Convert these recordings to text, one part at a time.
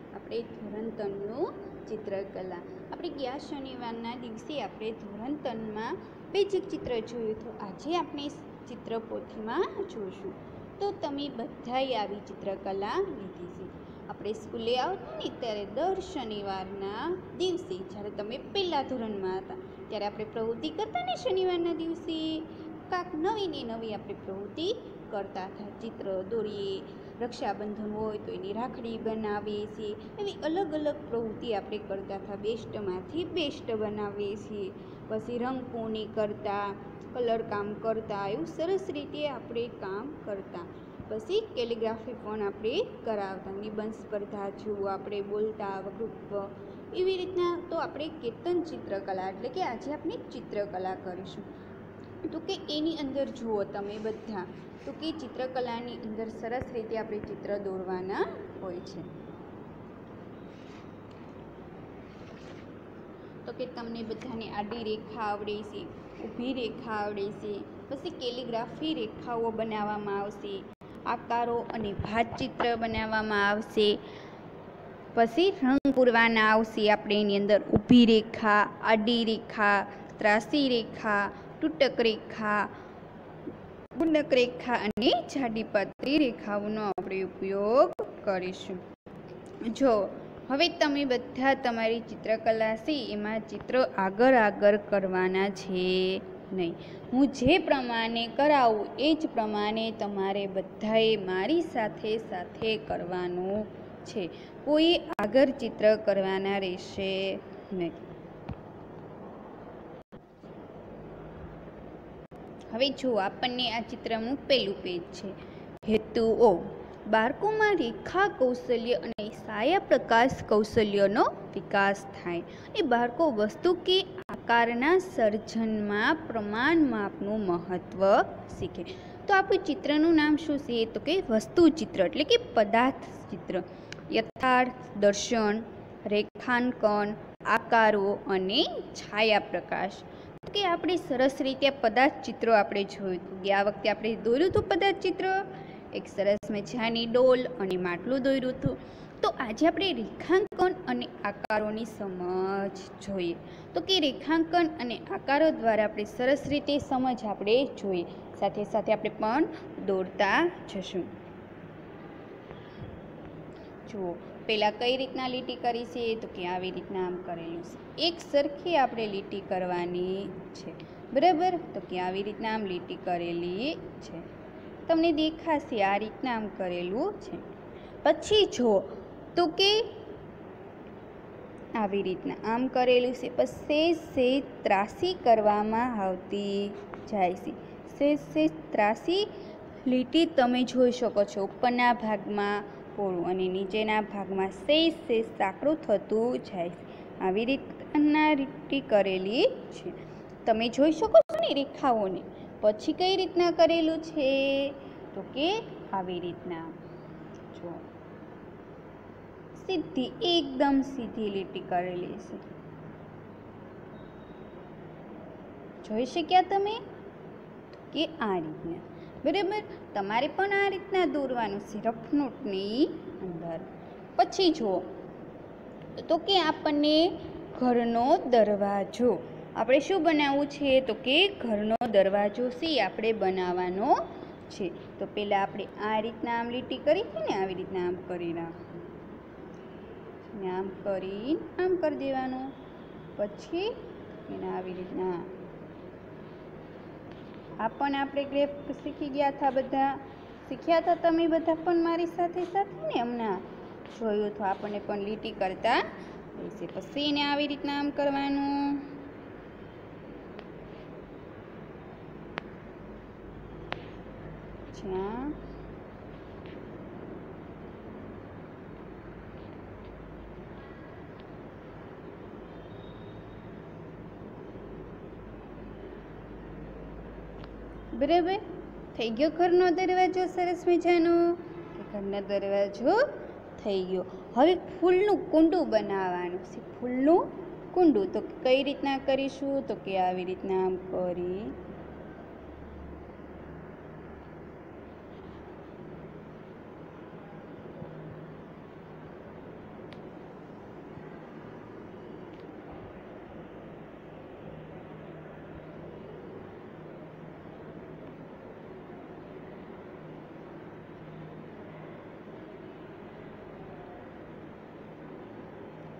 આપણે ધોરણ 3નું ચિત્રકલા. આપણે ગયા શનિવારના દિવસે આપણે ધોરણ 3માં બેઝિક ચિત્ર જોયું હતું. આજે આપણે ચિત્રપોથીમાં જોઈશું. તો તમે બધાએ આવી ચિત્રકલા લીધી છે. આપણે સ્કૂલે આવતા ને ત્યારે દર શનિવારના દિવસે, જ્યારે તમે પહેલા ધોરણમાં હતા ત્યારે આપણે પ્રવૃત્તિ કરતા ને શનિવારના દિવસે કાંક નવી ને નવી આપણે પ્રવૃત્તિ કરતા હતા. ચિત્ર દોરીએ, રક્ષાબંધન હોય તો એની રાખડી બનાવીએ છીએ, એવી અલગ અલગ પ્રવૃત્તિ આપણે કરતા હતા. બેસ્ટમાંથી બેસ્ટ બનાવીએ છીએ, પછી રંગપૂર્ણી કરતા, કલર કામ કરતા, એવું સરસ રીતે આપણે કામ કરતા. પછી કેલિગ્રાફી પણ આપણે કરાવતા, નિબંધ સ્પર્ધા જુઓ, આપણે બોલતા વકૃત્વ, એવી રીતના. તો આપણે કેતન ચિત્રકલા એટલે કે આજે આપણે ચિત્રકલા કરીશું. તો કે એની અંદર જુઓ તમે બધા, તો કે ચિત્રકલાની અંદર સરસ રીતે આપણે ચિત્ર દોરવાના હોય છે. તો કે તમને બધાને આડી રેખા આવડે છે, ઊભી રેખા આવડે છે, પછી કેલિગ્રાફી રેખાઓ બનાવવામાં આવશે, આકારો અને ભાતચિત્ર બનાવવામાં આવશે, પછી રંગ પૂરવાના આવશે. આપણે એની અંદર ઊભી રેખા, આડી રેખા, ત્રાસી રેખા, તૂટક રેખા, ગુંડક રેખા અને જાડી પાતળી રેખાઓનો આપણે ઉપયોગ કરીશું. જો હવે તમે બધા તમારી ચિત્રકલા છે એમાં ચિત્રો આગળ કરવાના છે નહીં. હું જે પ્રમાણે કરાવું એ જ પ્રમાણે તમારે બધાએ મારી સાથે સાથે કરવાનું છે. કોઈ આગળ ચિત્ર કરવાના રહેશે નહીં. હવે જો આપણને આ ચિત્રનું પહેલું પેજ છે. હેતુઓ. બાળકોમાં રેખા કૌશલ્ય અને છાયા પ્રકાશ કૌશલ્યનો વિકાસ થાય. એ બાળકો વસ્તુ કે આકારના સર્જનમાં પ્રમાણ માપનું મહત્વ શીખે. તો આપણું ચિત્રનું નામ શું છે? તો કે વસ્તુ ચિત્ર એટલે કે પદાર્થ ચિત્ર. યથાર્થ દર્શન, રેખાંકન, આકારો અને છાયા પ્રકાશ. કે આપણે સરસ રીતે પદાર્થ ચિત્રો આપણે જોયું હતું. ગયા વખતે આપણે દોર્યું હતું પદાર્થ ચિત્ર, એક સરસ મજાની ડોલ અને માટલું દોર્યું હતું. તો આજે આપણે રેખાંકન અને આકારોની સમજ જોઈએ. તો કે રેખાંકન અને આકારો દ્વારા આપણે સરસ રીતે સમજ આપણે જોઈએ, સાથે સાથે આપણે પણ દોરતા જશું. જુઓ, પહેલાં કઈ રીતના લીટી કરી છે? તો કે આવી રીતના આમ કરેલું છે. એક સરખી આપણે લીટી કરવાની છે, બરાબર? તો કે આવી રીતના આમ લીટી કરેલી છે, તમને દેખાશે આ રીતના આમ કરેલું છે. પછી જો તો કે આવી રીતના આમ કરેલું છે, પછી સેજ ત્રાસી કરવામાં આવતી જાય છે. સેજ ત્રાસી લીટી તમે જોઈ શકો છો. ઉપરના ભાગમાં પોળું અને નીચેના ભાગમાં સેજ સાંકડું થતું જાય છે. આવી રીતના લીટી કરેલી છે, તમે જોઈ શકો છો ને રેખાઓને. પછી કઈ રીતના કરેલું છે? તો કે આવી રીતના જો સીધી, એકદમ સીધી લીટી કરેલી છે. જોઈ શક્યા તમે? તો કે આ રીતના, બરાબર? તમારે પણ આ રીતના દોરવાનું છે રફ નોટની અંદર. પછી જુઓ તો કે આપણને ઘરનો દરવાજો, આપણે શું બનાવવું છે? તો કે ઘરનો દરવાજો છે આપણે બનાવવાનો છે. તો પહેલાં આપણે આ રીતના આમ લીટી કરી હતી ને, આવી રીતના આમ કરી નાખવું, આમ કરી આમ કરી દેવાનું. પછી એને આવી રીતના આ પણ આપણે ગ્રેફ શીખી ગયા હતા, બધા શીખ્યા હતા તમે બધા પણ મારી સાથે સાથે ને. હમણાં જોયું તો આપણને પણ લીટી કરતા રહેશે. પછી એને આવી રીતના આમ કરવાનું. જ્યાં બરાબર થઈ ગયો ઘરનો દરવાજો સરસ મજાનો. ઘરનો દરવાજો થઈ ગયો. હવે ફૂલનું કુંડું બનાવવાનું છે. ફૂલનું કુંડું તો કઈ રીતના કરીશું? તો કે આવી રીતના આમ કરી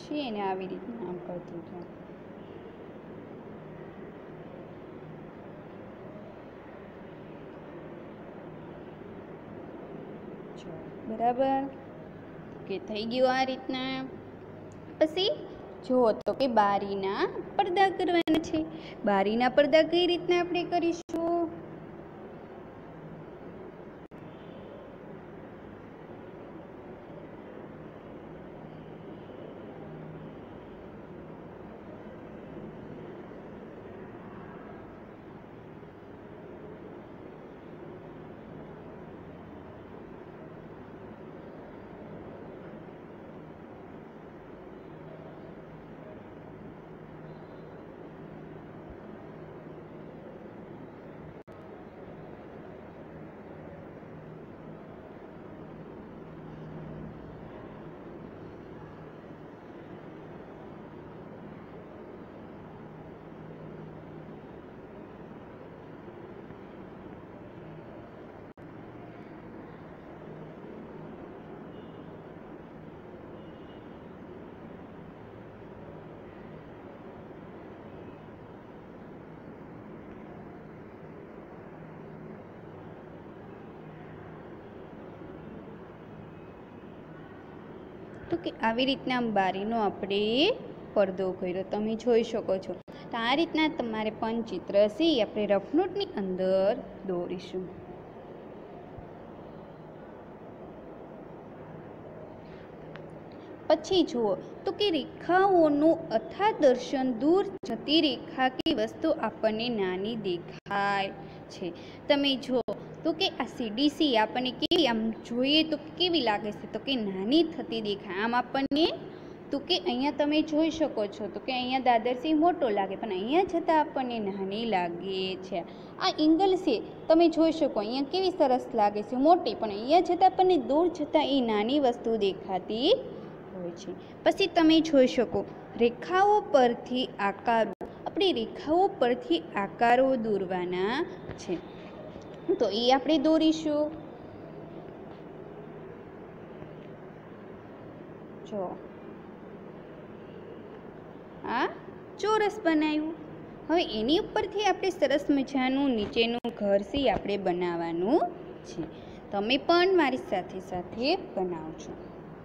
છે એને આવી રીતના આમ કરતું જાઓ. બરાબર કે થઈ ગયું આ રીતના. પછી જુઓ તો કે બારીના પડદા કરવાના છે. બારીના પડદા કઈ રીતના આપણે કરીશું? તો કે આવી રીતના બારીનો આપણે પડદો કર્યો તમે જોઈ શકો છો. તો આ રીતના તમારે પણ ચિત્ર છે આપણે રફ નોટની અંદર દોરીશું. પછી જુઓ તો કે રેખાઓનું અથા દર્શન દૂર જતી રેખા કે વસ્તુ આપણને નાની દેખાય છે. તમે જુઓ તો કે આ સીડીસી આપણને કેવી આમ જોઈએ તો કેવી લાગે છે? તો કે નાની થતી દેખાય. આમ આપણને તો કે અહીંયા તમે જોઈ શકો છો તો કે અહીંયા દાદરસી મોટો લાગે પણ અહીંયા છતાં આપણને નાની લાગે છે. આ એંગલ છે તમે જોઈ શકો અહીંયા કેવી સરસ લાગે છે મોટી, પણ અહીંયા છતાં આપણને દૂર જતાં એ નાની વસ્તુ દેખાતી હોય છે. પછી તમે જોઈ શકો રેખાઓ પરથી આકારો, આપણે રેખાઓ પરથી આકારો દોરવાના છે તો એ આપણે દોરીશું. જો આ ચોરસ બનાવ્યું. હવે એની ઉપરથી આપણે સરસ મજાનું નીચેનું ઘર છે આપણે બનાવવાનું છે. તમે પણ મારી સાથે સાથે બનાવજો.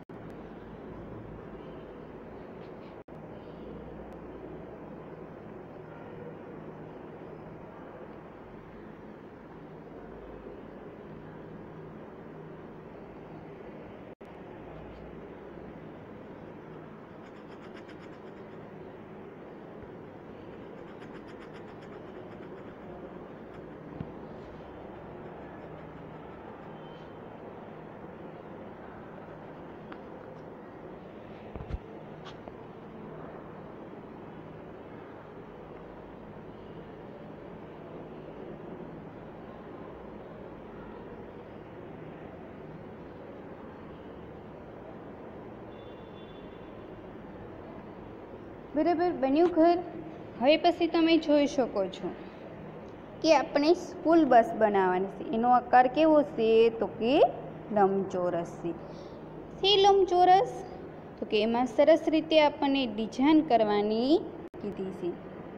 બરાબર બન્યું ઘર. હવે પછી તમે જોઈ શકો છો કે આપણે સ્કૂલ બસ બનાવવાની છે. એનો આકાર કેવો છે? તો કે લંબચોરસ છે. લંબચોરસ તો કે એમાં સરસ રીતે આપણને ડિઝાઇન કરવાની કીધી છે.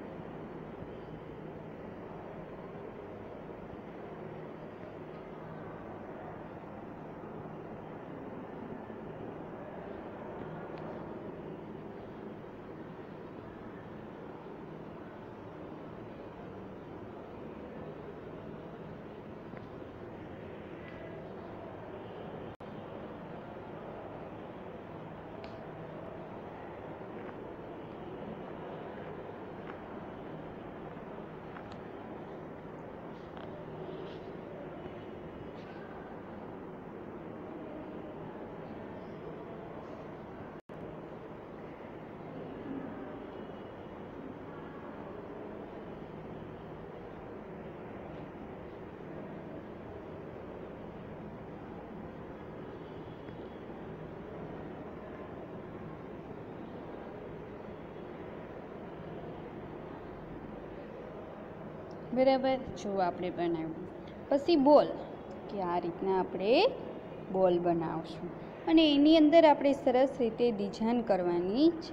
બરાબર જો આપણે બનાવ્યું. પછી બોલ કે આ રીતના આપણે બોલ બનાવશું. અને એની અંદર આપણે સરસ રીતે ડિઝાઇન કરવાની છે.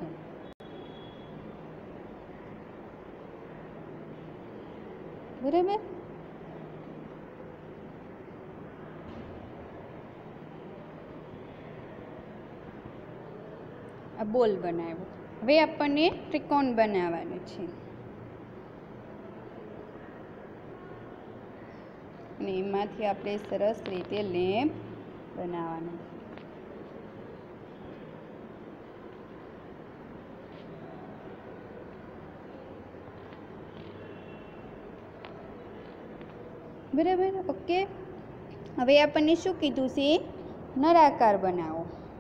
બરાબર. આ બોલ બનાવ્યો. હવે આપણને ત્રિકોણ બનાવવાનો છે અને એમાંથી આપણે સરસ રીતે લેમ્પ બનાવવાનો. બરાબર. ઓકે. હવે આપણને શું કીધું છે? નળાકાર બનાવો.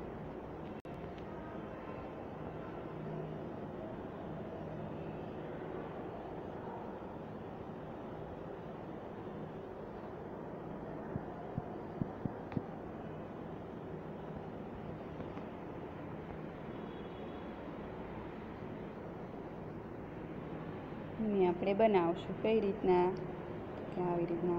આપણે બનાવશું કઈ રીતના? આવી રીતના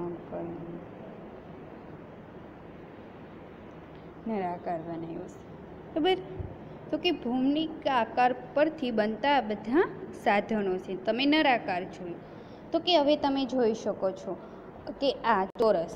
નળાકાર બનાવ્યો છે. બરાબર. તો કે ભૌમિતિક આકાર પરથી બનતા બધા સાધનો છે. તમે નળાકાર જોયું તો કે હવે તમે જોઈ શકો છો કે આ ચોરસ,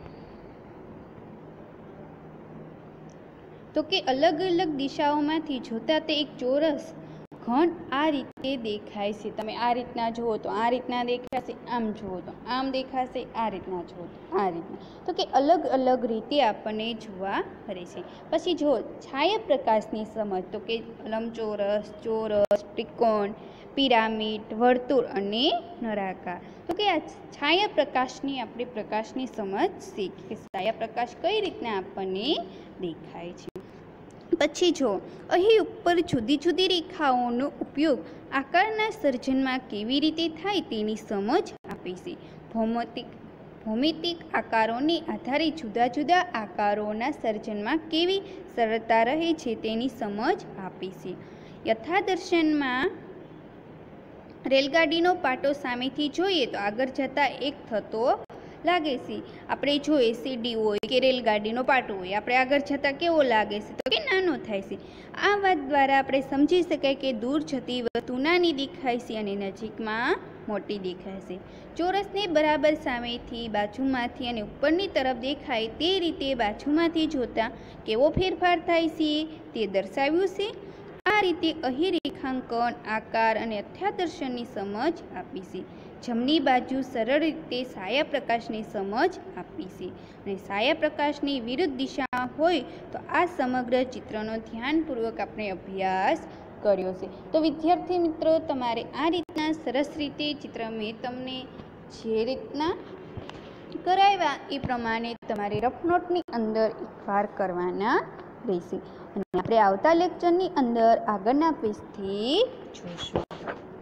તો કે અલગ અલગ દિશાઓમાંથી જોતા તે એક ચોરસ ઘન આ રીતે દેખાય છે. તમે આ રીતના જુઓ તો આ રીતના દેખાશે, આમ જુઓ તો આમ દેખાશે, આ રીતના જુઓ તો આ રીતના. તો કે અલગ અલગ રીતે આપણને જોવા મળે છે. પછી જુઓ છાયા પ્રકાશની સમજ, તો કે લંબચોરસ, ચોરસ, ત્રિકોણ, પિરામિડ, વર્તુળ અને નળાકાર. તો કે આ છાયા પ્રકાશની આપણે પ્રકાશની સમજ શીખી કે છાયા પ્રકાશ કઈ રીતના આપણને દેખાય છે. પછી જો અહીં ઉપર જુદી જુદી રેખાઓનો ઉપયોગ આકારના સર્જનમાં કેવી રીતે થાય તેની સમજ આપી છે. ભૌમિતિક આકારોને આધારે જુદા જુદા આકારોના સર્જનમાં કેવી સરળતા રહે છે તેની સમજ આપી છે. યથાદર્શનમાં રેલગાડીનો પાટો સામેથી જોઈએ તો આગળ જતાં એક થતો લાગે છે. આપણે જોઈએ સીડી હોય કે રેલગાડીનો પાટો હોય, આપણે આગળ જતાં કેવો લાગે છે? તો કે નાનો થાય છે. આ વાત દ્વારા આપણે સમજી શકાય કે દૂર જતી વસ્તુ નાની દેખાય છે અને નજીકમાં મોટી દેખાય છે. ચોરસને બરાબર સામેથી, બાજુમાંથી અને ઉપરની તરફ દેખાય તે રીતે બાજુમાંથી જોતા કેવો ફેરફાર થાય છે તે દર્શાવ્યું છે. આ રીતે અહીં રેખાંકન, આકાર અને અથ્યાદર્શનની સમજ આપી છે. જમણી બાજુ સરળ રીતે છાયા પ્રકાશની સમજ આપી છે અને છાયા પ્રકાશની વિરુદ્ધ દિશા હોય તો આ સમગ્ર ચિત્રનો ધ્યાનપૂર્વક આપણે અભ્યાસ કર્યો છે. તો વિદ્યાર્થી મિત્રો, તમારે આ રીતના સરસ રીતે ચિત્ર મેં તમને જે રીતના કરાવ્યા એ પ્રમાણે તમારે રફ નોટની અંદર એકવાર કરવાના રહેશે અને આપણે આવતા લેક્ચરની અંદર આગળના પેજથી જોઈશું.